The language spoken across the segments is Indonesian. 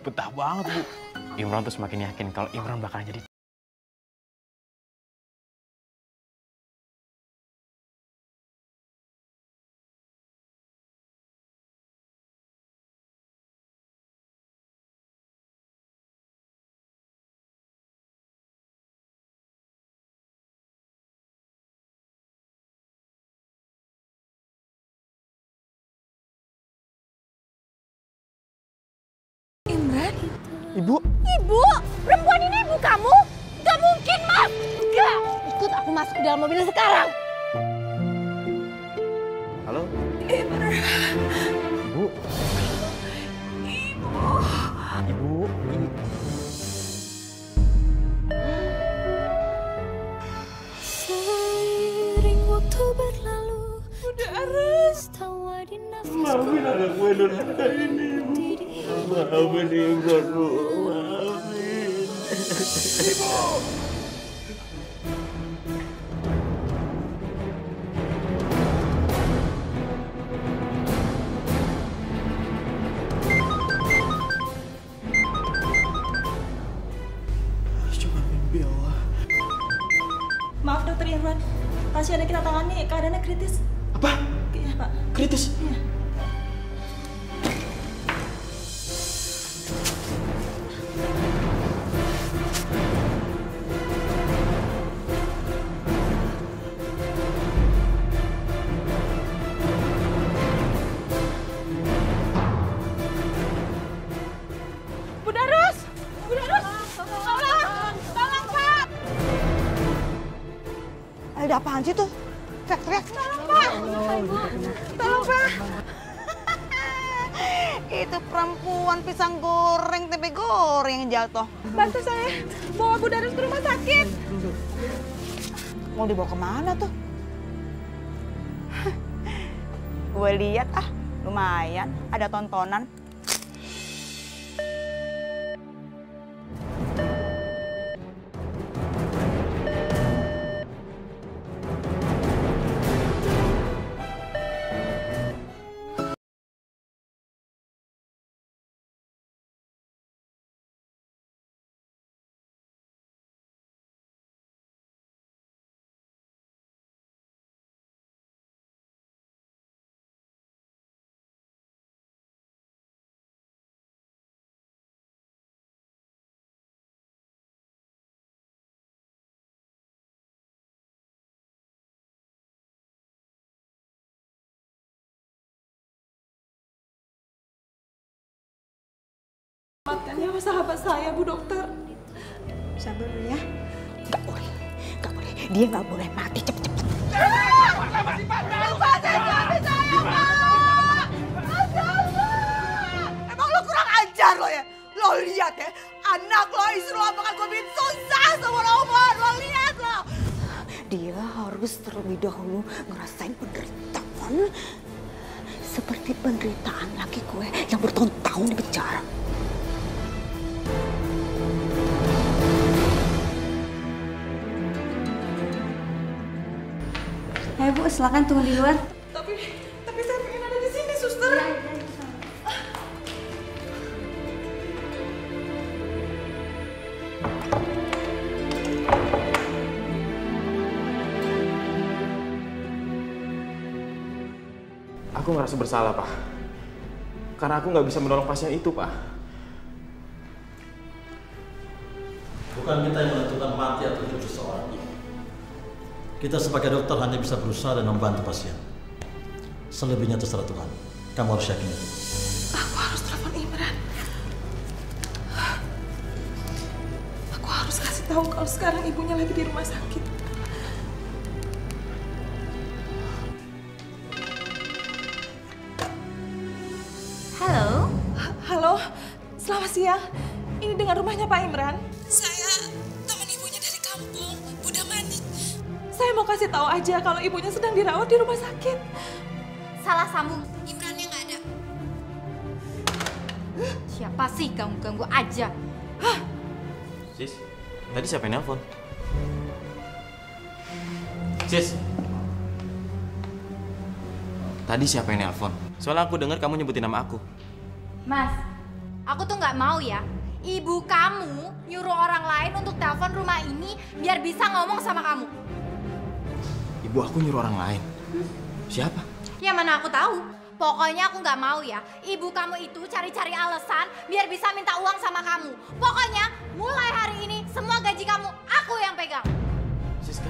betah banget, Bu. Imron tuh semakin yakin kalau Imron bakalan jadi. Imran? Ibu? Ibu? Perempuan ini ibu kamu? Gak mungkin, Mas! Gak! Ikut aku masuk ke dalam mobil sekarang. Halo? Imran. Ibu? Ibu? Seiring waktu berlalu, udah harus tawa di nafas. Maafin anak gue Nurhaka ini, Bu. Maafin Imran, Bu. Maafin. Ibu! Cuma mimpi, Allah. Maaf dokter Imran, pasien yang kita tangani keadaannya kritis. Apa? Iya Pak. Kritis? Iya. Bu Darus! Bu Darus! Tolong! Tolong Pak! Ada apaan sih tuh? Teriak-teriak. Tolong Pak! Tolong Pak! Itu perempuan pisang goreng, tempe goreng yang jatuh. Bantu saya bawa Bu Darus ke rumah sakit. Mau dibawa kemana tuh? Gue lihat lumayan ada tontonan. Maafkan nyawa sahabat saya, Bu Dokter. Sabar ya. Nggak boleh. Dia nggak boleh mati cepet-cepet. Emang lo kurang ajar lo ya? Lo lihat ya, anak lo, istri lo bakal gue bikin susah sama Roman. Lo lihat lo. Dia harus terlebih dahulu ngerasain penderitaan seperti penderitaan laki gue yang bertahun-tahun di penjara. Ayo Bu, silakan tunggu di luar. Tapi saya pengen ada di sini, suster. Aku ngerasa bersalah, Pak. Karena aku nggak bisa menolong pasien itu, Pak. Bukan kita yang menentukan mati atau hidup seseorang. Kita sebagai dokter hanya bisa berusaha dan membantu pasien. Selebihnya terserah Tuhan. Kamu harus yakin itu. Aku harus telepon Imran. Aku harus kasih tahu kalau sekarang ibunya lagi di rumah sakit. Halo? Halo, selamat siang. Ini dengan rumahnya Pak Imran. Saya teman ibunya dari kampung, Buddha Manik. Saya mau kasih tahu aja kalau ibunya sedang dirawat di rumah sakit. Salah sambung. Imrannya nggak ada. Siapa sih ganggu-ganggu aja? Sis, tadi siapa yang nelpon? Sis, tadi siapa yang nelpon? Soalnya aku dengar kamu nyebutin nama aku. Mas, Aku tuh nggak mau ya. Ibu kamu nyuruh orang lain untuk telepon rumah ini biar bisa ngomong sama kamu. Ibu aku nyuruh orang lain. Siapa? Ya mana aku tahu. Pokoknya aku nggak mau ya. Ibu kamu itu cari-cari alasan biar bisa minta uang sama kamu. Pokoknya mulai hari ini semua gaji kamu aku yang pegang. Siska?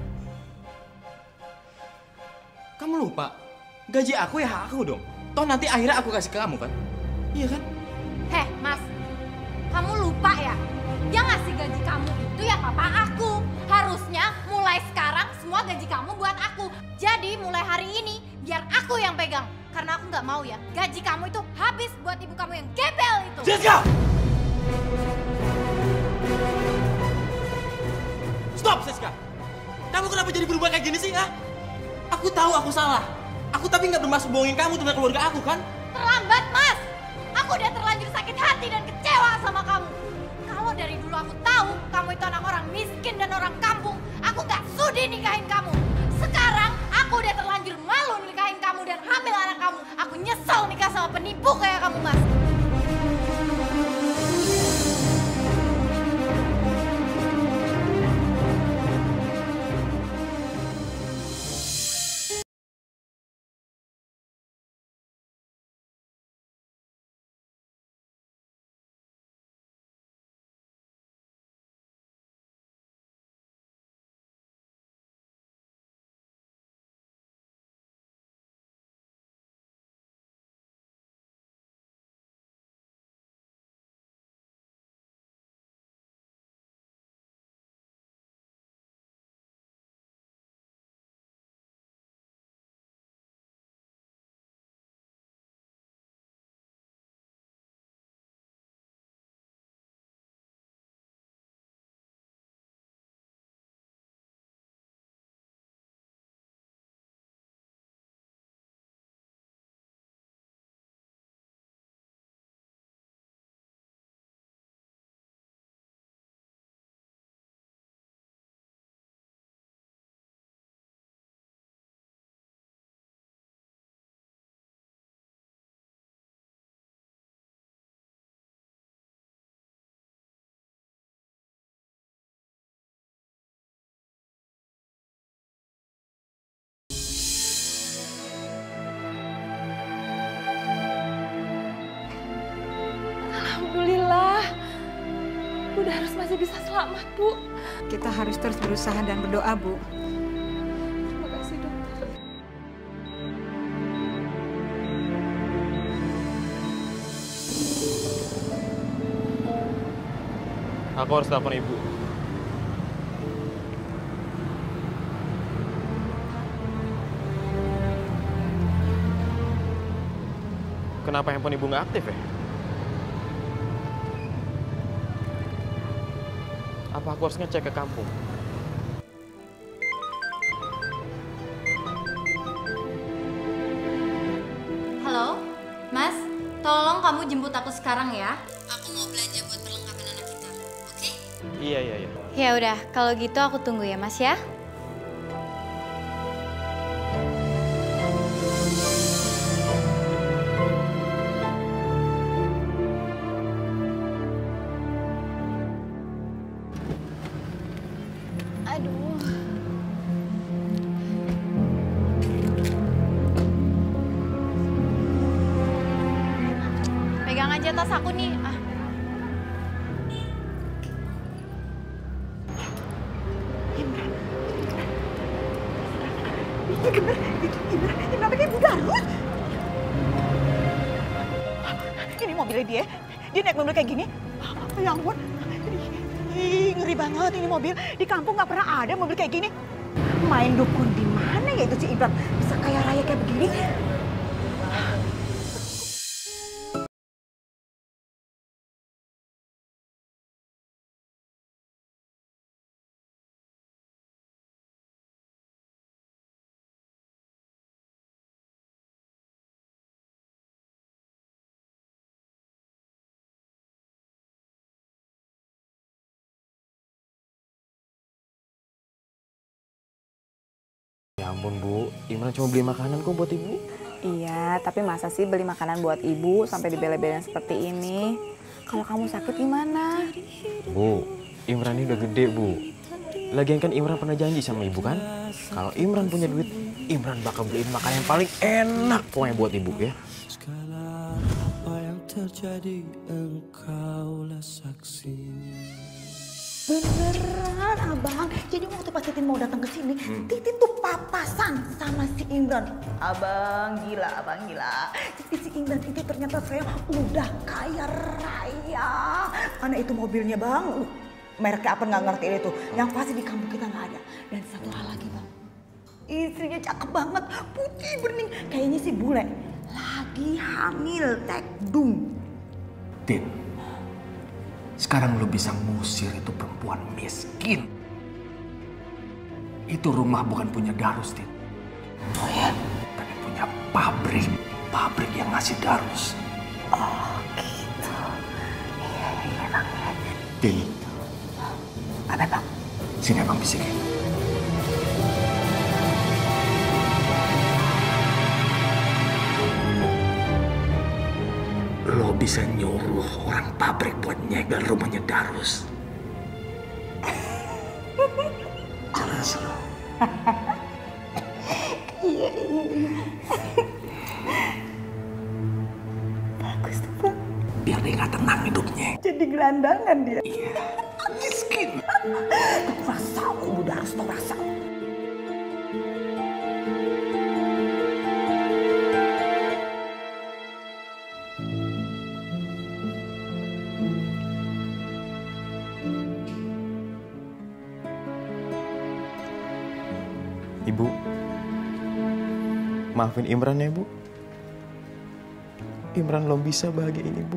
Kamu lupa? Gaji aku ya hak aku dong. Toh nanti akhirnya aku kasih ke kamu kan? Iya kan? Heh, Mas. Kamu lupa ya? Yang ngasih gaji kamu itu ya papa aku. Harusnya mulai sekarang semua gaji kamu buat aku. Jadi mulai hari ini biar aku yang pegang. Karena aku nggak mau ya gaji kamu itu habis buat ibu kamu yang gembel itu. Siska! Stop, Siska! Kamu kenapa jadi berubah kayak gini sih, ha? Aku tahu aku salah. Aku tapi nggak bermaksud bohongin kamu tentang keluarga aku, kan? Terlambat, Mas. Aku udah terlanjur sakit hati dan kecewa sama kamu. Kalau dari dulu aku tahu kamu itu anak orang miskin dan orang kampung, aku nggak sudi nikahin kamu. Sekarang aku udah terlanjur malu nikahin kamu dan hamil anak kamu. Aku nyesel nikah sama penipu kayak kamu, Mas. Alhamdulillah. Bunda harus masih bisa selamat, Bu. Kita harus terus berusaha dan berdoa, Bu. Terima kasih, dokter. Aku harus telepon ibu. Kenapa handphone ibu nggak aktif ya? Apa aku harus ngecek ke kampung? Halo, Mas. Tolong kamu jemput aku sekarang ya. Aku mau belanja buat perlengkapan anak kita. Oke? Iya. Ya udah, kalau gitu aku tunggu ya, Mas ya. Aduh. Pegang aja tas aku nih. Ah. Imran pakai Ibu Darut. Ini mobilnya dia. Dia naik mobil kayak gini. Ya ampun. Ih, ngeri banget ini mobil. Di kampung nggak pernah ada mobil kayak gini. Main dukun di mana ya itu si Imran? Bisa kaya raya kayak begini. Ya ampun, Bu. Imran cuma beli makanan kok buat ibu. Iya, tapi masa sih beli makanan buat ibu sampai dibele-belein seperti ini? Kalau kamu sakit gimana? Bu, Imran ini udah gede, Bu. Lagian kan Imran pernah janji sama ibu kan? Kalau Imran punya duit, Imran bakal beliin makanan yang paling enak pokoknya buat ibu ya. Segala apa yang terjadi engkaulah saksinya. Beneran abang, jadi waktu pas Titin mau datang ke sini, Titin tuh papasan sama si Imran. Abang gila. Jadi si Imran itu ternyata saya udah kaya raya. Mana itu mobilnya bang, mereknya apa nggak ngerti itu. Yang pasti di kampung kita nggak ada. Dan satu hal lagi bang, istrinya cakep banget, putih bening, kayaknya si bule lagi hamil tekdung. Tin, sekarang lo bisa ngusir itu perempuan miskin. Itu rumah bukan punya Darus, Tin. Oh ya? Tapi punya pabrik yang ngasih Darus. Oh gitu. Iya bang. Tin, Apa bang? sini abang bisikin. Lo bisa nyuruh orang pabrik buat nyegel rumahnya Darus. Jelas lo. Iya. Bagus tuh bang. Biar dia nggak tenang hidupnya. Jadi gelandangan dia. Iya, miskin. Rasa aku udah harus tau rasa. Ibu, maafin Imran ya, Bu. Imran belum bisa bahagiain Ibu.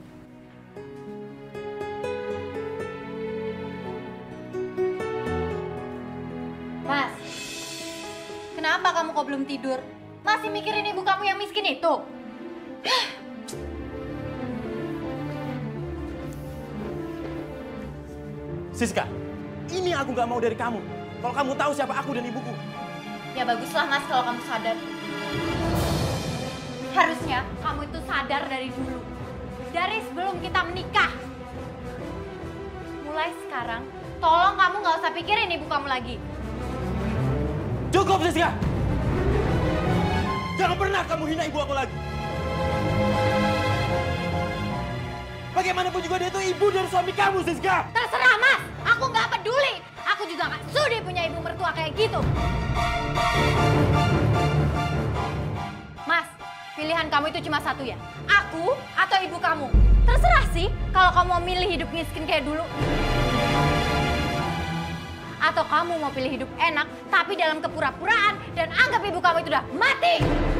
Mas, kenapa kamu kok belum tidur? Masih mikirin ibu kamu yang miskin itu? Siska, ini aku gak mau dari kamu. Kalau kamu tahu siapa aku dan ibuku. Ya baguslah mas kalau kamu sadar. Harusnya kamu itu sadar dari dulu. Dari sebelum kita menikah. Mulai sekarang, tolong kamu gak usah pikirin ibu kamu lagi. Cukup Siska! Jangan pernah kamu hina ibu aku lagi. Bagaimanapun juga dia itu ibu dan suami kamu, Siska. Terserah mas, aku gak peduli. Aku juga gak sudi punya ibu mertua kayak gitu. Mas, pilihan kamu itu cuma satu ya? Aku atau ibu kamu? Terserah sih kalau kamu mau milih hidup miskin kayak dulu. Atau kamu mau pilih hidup enak tapi dalam kepura-puraan dan anggap ibu kamu itu udah mati.